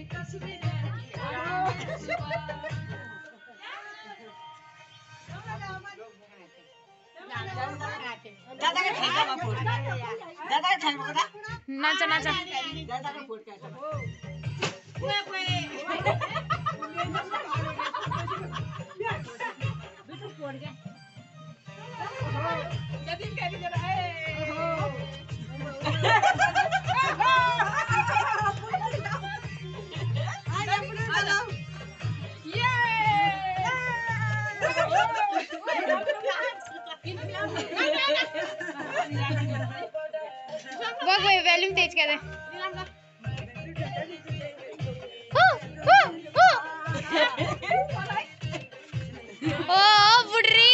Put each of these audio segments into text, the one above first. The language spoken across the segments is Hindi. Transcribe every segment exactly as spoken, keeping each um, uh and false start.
दादा का खाना फूट दादा का खाना पता नाचा नाचा दादा का फूट का ओए ओए बिल्कुल फोड़ गया जल्दी कर जरा ए बघ भाई वॉल्यूम तेज कर दे ओ बुढ़ी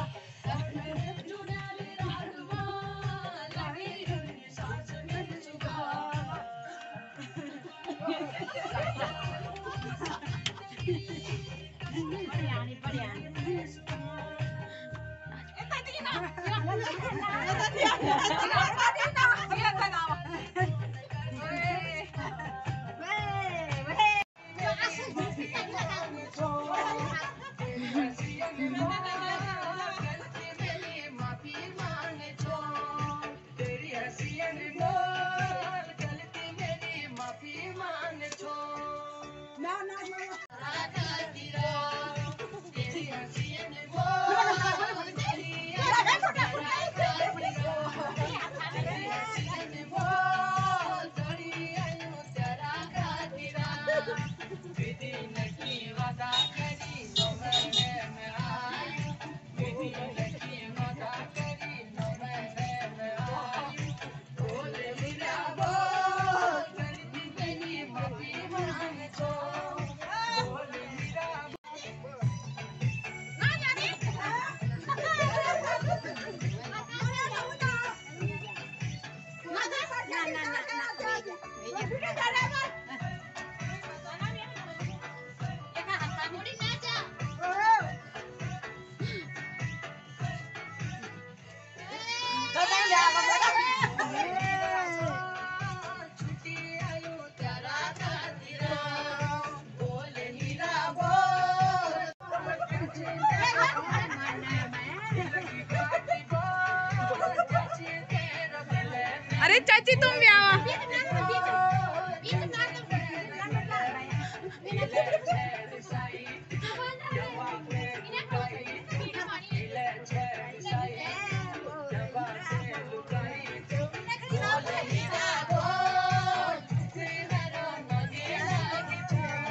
अरे चाची तुम भी आओ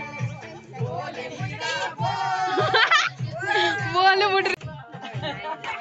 बोलो बुढ़